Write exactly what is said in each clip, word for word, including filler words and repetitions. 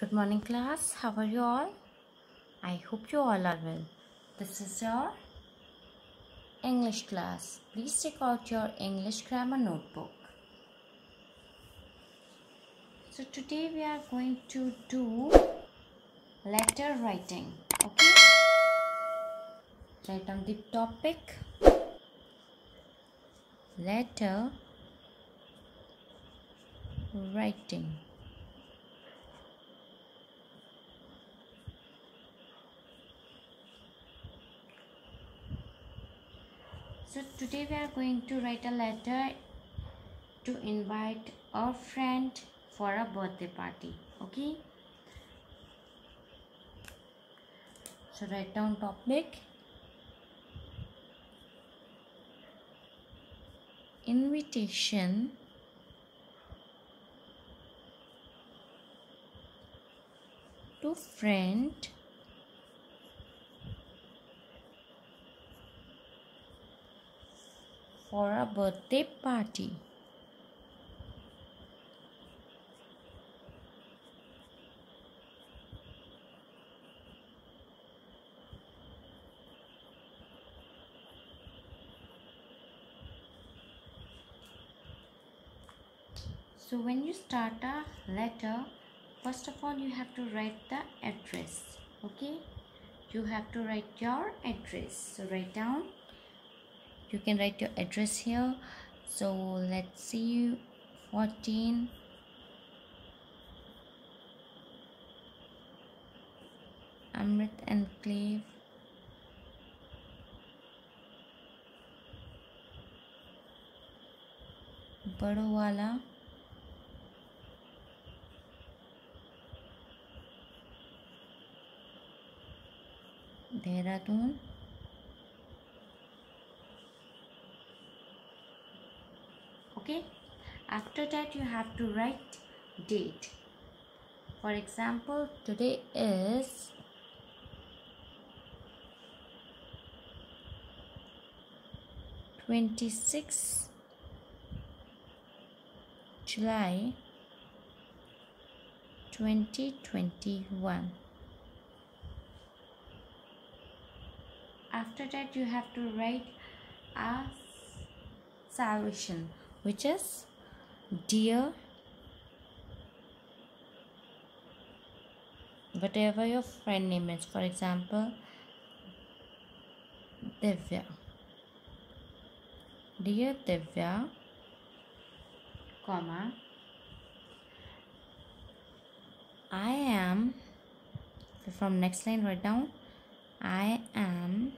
Good morning, class. How are you all? I hope you all are well. This is your English class. Please take out your English grammar notebook. So today we are going to do letter writing. Okay? Write down the topic. Letter writing. So today we are going to write a letter to invite a friend for a birthday party. Okay? So write down topic. Invitation to friend for a birthday party. So when you start a letter, first of all you have to write the address. Okay, you have to write your address. So write down. You can write your address here. So let's see, fourteen Amrit Enclave, Badowala, Dehradun, okay. After that you have to write date. For example, today is twenty-sixth July twenty twenty-one. After that you have to write a salvation, which is dear whatever your friend name is. For example, Divya. Dear Divya, comma, I am, from next line write down, I am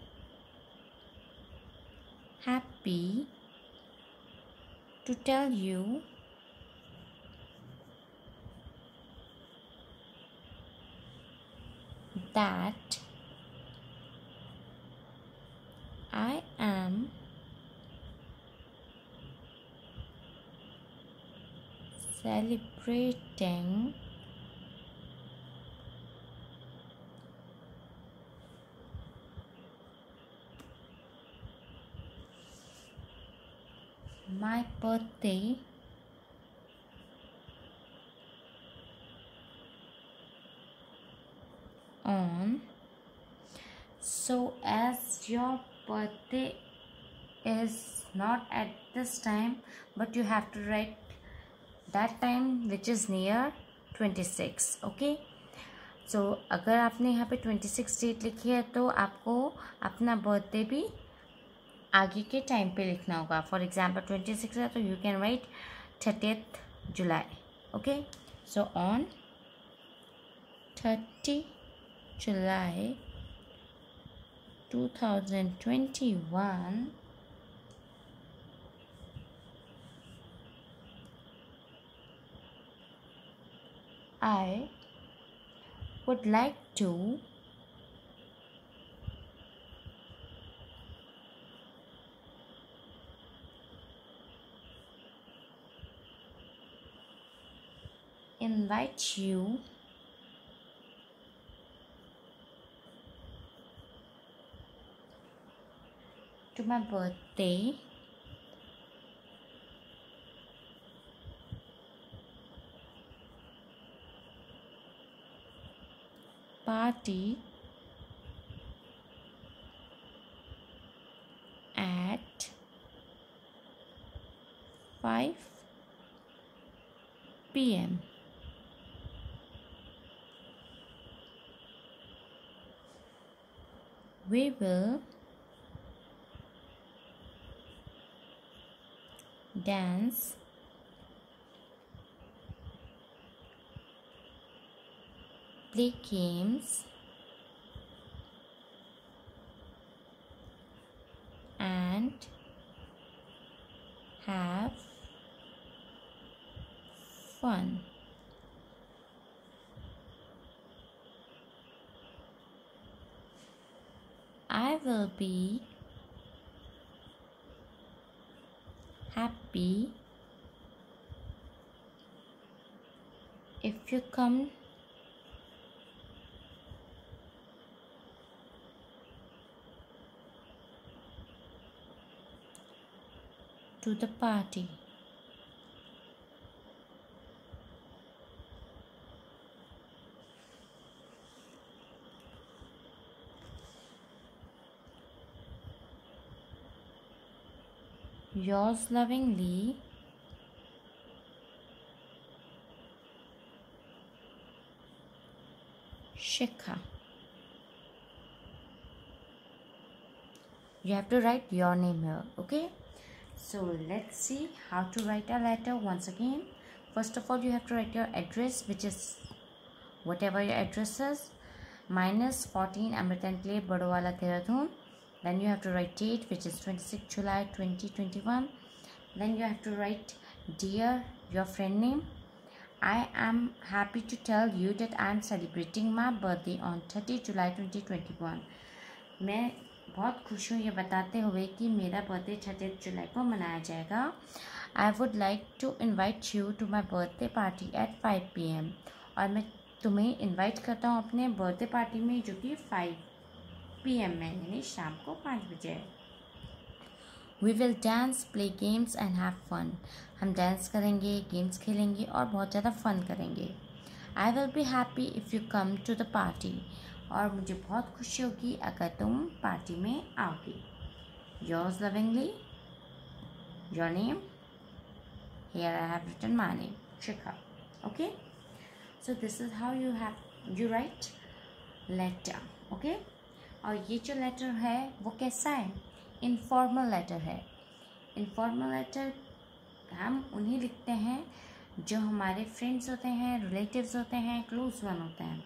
happy to tell you that I am celebrating my birthday on. So as your birthday is not at this time, but you have to write that time which is near twenty-six. okay. So अगर आपने यहाँ पे twenty-six date लिखी है तो आपको अपना birthday भी आगे के टाइम पे लिखना होगा. फॉर एग्जाम्पल twenty-six है तो you can write thirtieth July. Okay, so on thirty July twenty twenty-one I would like to invite you to my birthday party at five p m We will dance play games and have fun. I will be happy if you come to the party. Yours lovingly, Shikha. You have to write your name here, okay? So let's see how to write a letter once again. First of all, you have to write your address, which is whatever your address is. Minus fourteen Amritan Place, Badwala, Dehradun. Then you have to write date, which is twenty-sixth July twenty twenty-one. Then you have to write dear, your friend name. I am happy to tell you that I am celebrating my birthday on thirtieth July twenty twenty-one. मैं बहुत खुश हूँ ये बताते हुए कि मेरा birthday thirtieth जुलाई को मनाया जाएगा. I would like to invite you to my birthday party at five P M. और मैं तुम्हें इन्वाइट करता हूँ अपने बर्थडे पार्टी में, जो कि फाइव पी एम में, यानी शाम को पाँच बजे. We will dance play games and have fun. हम डांस करेंगे, गेम्स खेलेंगे और बहुत ज़्यादा फन करेंगे. I will be happy if you come to the party. और मुझे बहुत खुशी होगी अगर तुम पार्टी में आओगे. Yours lovingly, your name. Here I have written my name, Shikha. Okay, so this is how you have you write letter. ओके, और ये जो लेटर है वो कैसा है? इनफॉर्मल लेटर है. इनफॉर्मल लेटर हम उन्हीं लिखते हैं जो हमारे फ्रेंड्स होते हैं, रिलेटिव्स होते हैं, क्लोज वन होते हैं.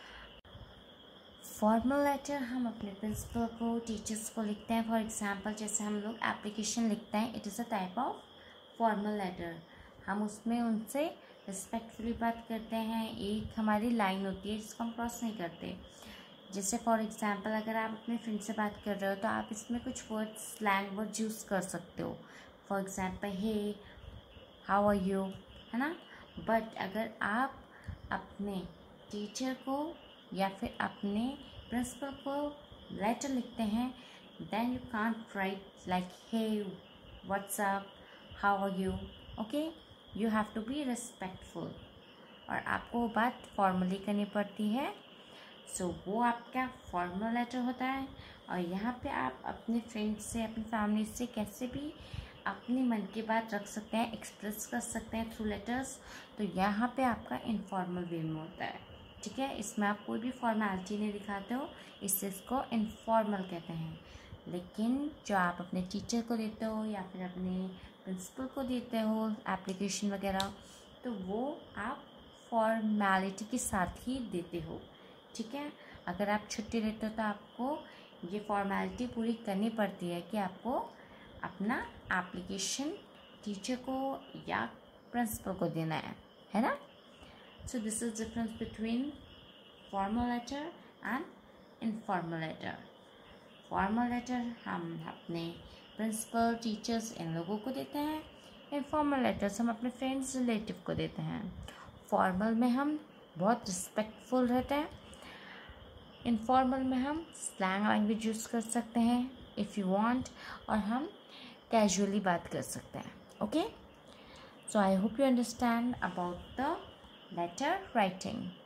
फॉर्मल लेटर हम अपने प्रिंसिपल को, टीचर्स को लिखते हैं. फॉर एग्जांपल जैसे हम लोग एप्लीकेशन लिखते हैं, it is a type of formal letter. हम उसमें उनसे रिस्पेक्टफुली बात करते हैं. एक हमारी लाइन होती है जिसको हम क्रॉस नहीं करते. जैसे फॉर एग्जांपल अगर आप अपने फ्रेंड से बात कर रहे हो तो आप इसमें कुछ वर्ड्स, स्लैंग वर्ड यूज़ कर सकते हो. For example hey, how are you, है ना. बट अगर आप अपने टीचर को या फिर अपने प्रिंसिपल को लेटर लिखते हैं, then you can't write like hey, what's up, how are you. Okay, you have to be respectful. और आपको वो बात फॉर्मली करनी पड़ती है. सो so, वो आपका फॉर्मल लेटर होता है. और यहाँ पे आप अपने फ्रेंड्स से, अपनी फैमिली से कैसे भी अपने मन की बात रख सकते हैं, एक्सप्रेस कर सकते हैं थ्रू लेटर्स. तो यहाँ पे आपका इनफॉर्मल वे में होता है. ठीक है, इसमें आप कोई भी फॉर्मेलिटी नहीं दिखाते हो, इससे इसको इनफॉर्मल कहते हैं. लेकिन जो आप अपने टीचर को देते हो या फिर अपने प्रिंसिपल को देते हो एप्लीकेशन वगैरह, तो वो आप फॉर्मेलिटी के साथ ही देते हो. ठीक है, अगर आप छुट्टी लेते हो तो आपको ये फॉर्मेलिटी पूरी करनी पड़ती है कि आपको अपना एप्लीकेशन टीचर को या प्रिंसिपल को देना है है ना. So this is difference between formal letter and informal letter. Formal letter हम अपने प्रिंसिपल, टीचर्स, इन लोगों को देते हैं. इनफॉर्मल लेटर्स हम अपने फ्रेंड्स, रिलेटिव को देते हैं. फॉर्मल में हम बहुत रिस्पेक्टफुल रहते हैं. इनफॉर्मल में हम स्लैंग लैंग्वेज यूज़ कर सकते हैं इफ़ यू वांट, और हम कैजुअली बात कर सकते हैं. Okay, so I hope you understand about the letter writing.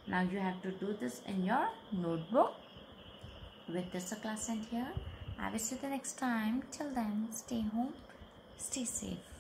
Now you have to do this in your notebook. With this, the class end here. I will see you the next time. Till then, stay home, stay safe.